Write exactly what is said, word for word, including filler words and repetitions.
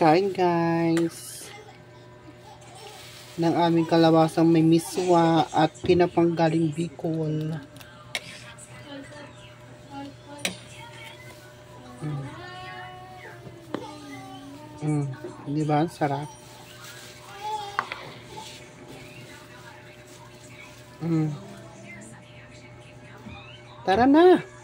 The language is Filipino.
Kain guys ng aming kalabasang may miswa at pinapanggaling Bicol. Mm. Mm. Di ba? Ang sarap. Mm. Tara na!